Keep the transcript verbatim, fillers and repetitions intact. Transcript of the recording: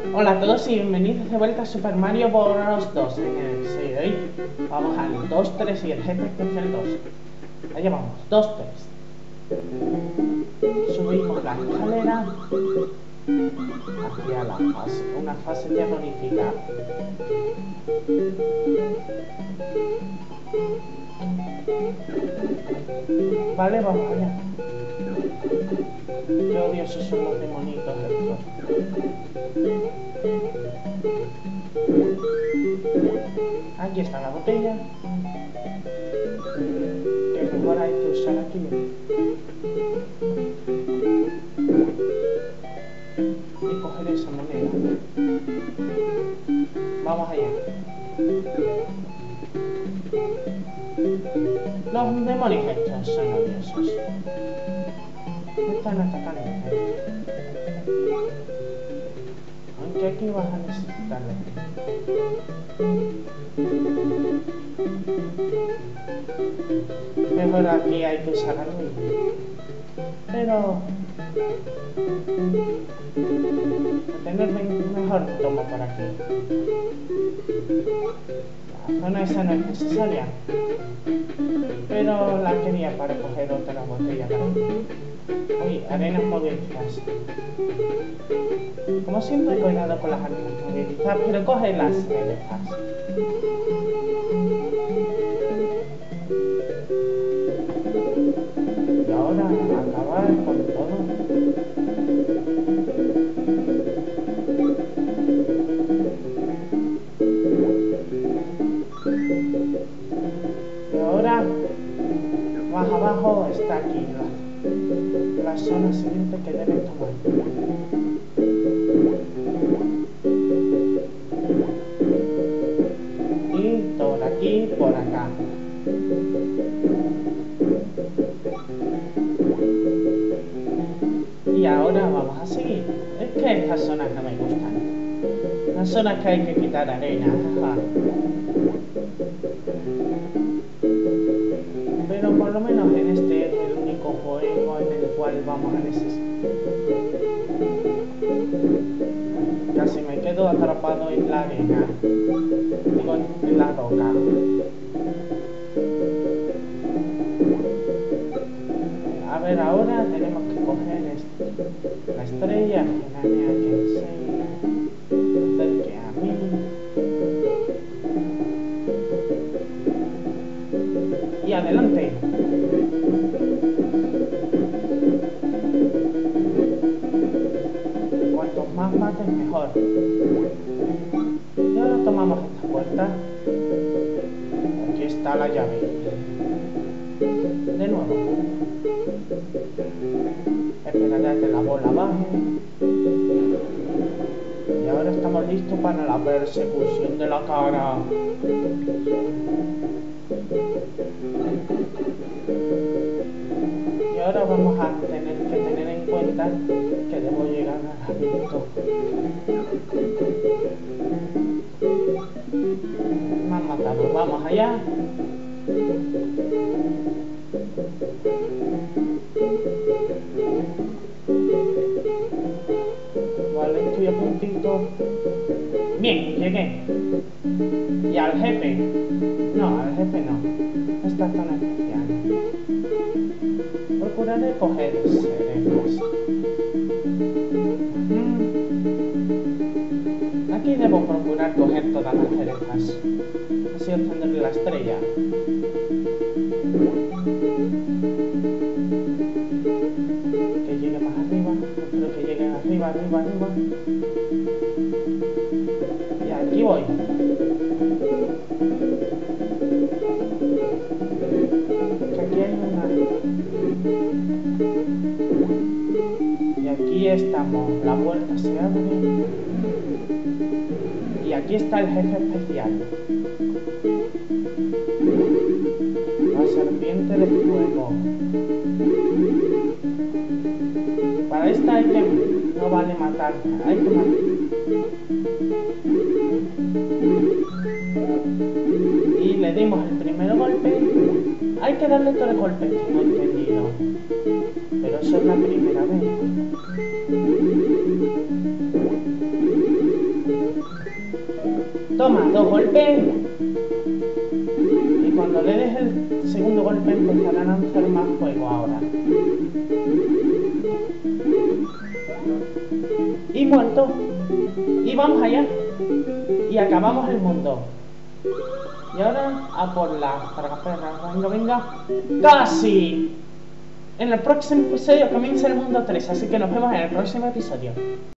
Hola a todos y bienvenidos de vuelta a Super Mario Bros. dos. En el serie de hoy vamos al dos, tres y el jefe especial dos. Allá vamos, dos, tres. Subimos la escalera hacia la fase, una fase terrorífica. Vale, vamos allá. Qué odiosos son los demonitos estos. Aquí está la botella. Que mejor hay que usar aquí. Y coger esa moneda. Vamos allá. Los demonios estos son odiosos. Me están atacando. Aunque aquí vas a necesitarlo. Mejor aquí hay que usar algo. Pero tener mejor tomo por aquí. La zona esa no es necesaria. Pero la quería para coger otra botella. Uy, arenas movilizas. Como siempre, cuidado con las arenas movilizas, pero coge las arenas. Y ahora acabar con todo. Y ahora, más abajo está aquí la, la zona siguiente que deben tomar. Y por aquí, por acá. Y ahora vamos a seguir. Es que estas zonas no me gustan. Las zonas que hay que quitar arena. Ajá. Pero por lo menos en este es el único juego en el cual vamos a necesitar. Casi me quedo atrapado en la arena. Digo, en la roca. A ver, ahora tenemos que coger esto. La estrella que me que se acerque a mí. Y adelante. Cuantos más maten mejor. Y ahora tomamos esta puerta. Aquí está la llave. De nuevo. Esperaré a que la bola baje. Y ahora estamos listos para la persecución de la cara. Y ahora vamos a tener que tener en cuenta que debo llegar al laberinto. Me han matado. Vamos allá. Vale, estoy a puntito. Bien, llegué. Y al jefe. No, al jefe no. Esta zona especial. Procuraré coger cerezas. Mm. Aquí debo procurar coger todas las cerezas. Así obtendré la estrella. Que llegue más arriba. Espero que llegue arriba, arriba, arriba. Y aquí voy. Que aquí hay una. Y aquí estamos. La puerta se abre. Y aquí está el jefe especial. La serpiente de fuego. Para esta hay que... no vale matar. Hay que matar. Y le dimos el primer golpe. Hay que darle todo el golpe. No he entendido. Pero eso es la primera vez. Toma dos golpes. Y cuando le des el segundo golpe empezarán a hacer más fuego ahora. Y muerto. Y vamos allá. Y acabamos el mundo. Y ahora a por las tragaperras. Venga, venga. ¡Casi! En el próximo episodio comienza el mundo tres, así que nos vemos en el próximo episodio.